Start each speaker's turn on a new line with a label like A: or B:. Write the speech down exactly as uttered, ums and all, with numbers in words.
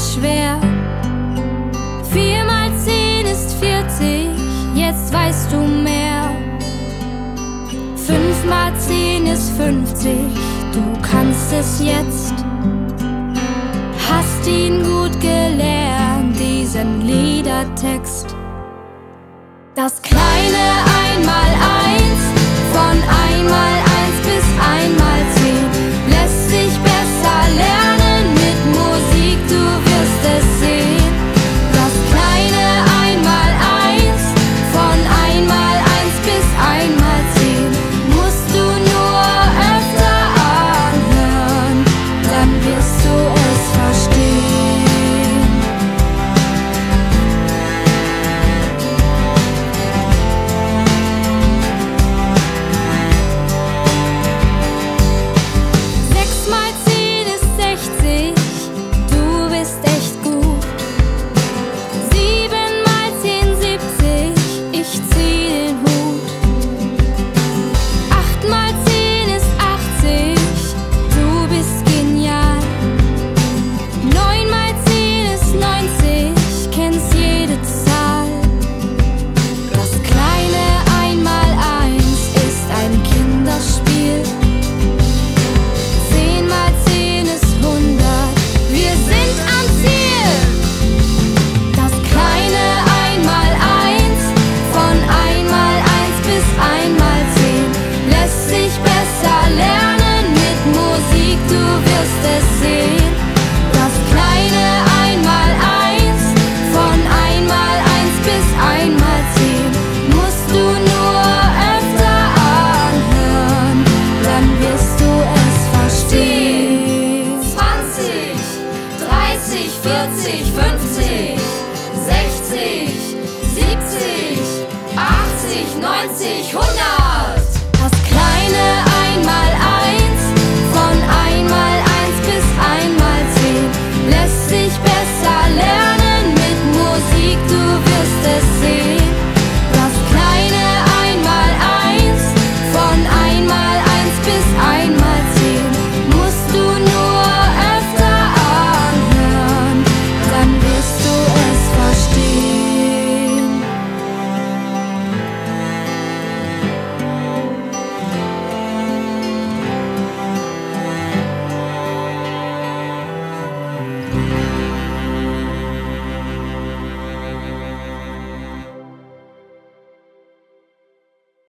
A: schwer. Vier mal zehn ist vierzig, jetzt weißt du mehr. Fünf mal zehn ist fünfzig, du kannst es jetzt. Hast ihn gut gelernt, diesen Liedertext. Das kleine Einmaleins, von einmal eins bis einmal zehn, lässt sich besser lernen mit Musik, du wirst es sehen. Das kleine Einmaleins, von einmal eins bis einmal zehn, musst du nur öfter anhören, dann wirst du es verstehen. vierzig, fünfzig, sechzig, siebzig, achtzig, neunzig, hundert. Das kleine Einmaleins, von einmal eins bis einmal zehn, lässt sich besser lernen mit Musik, du wirst es sehen. Das kleine Einmaleins, von einmal eins bis einmal zehn, musst du nur öfter anhören, dann wirst du es verstehen.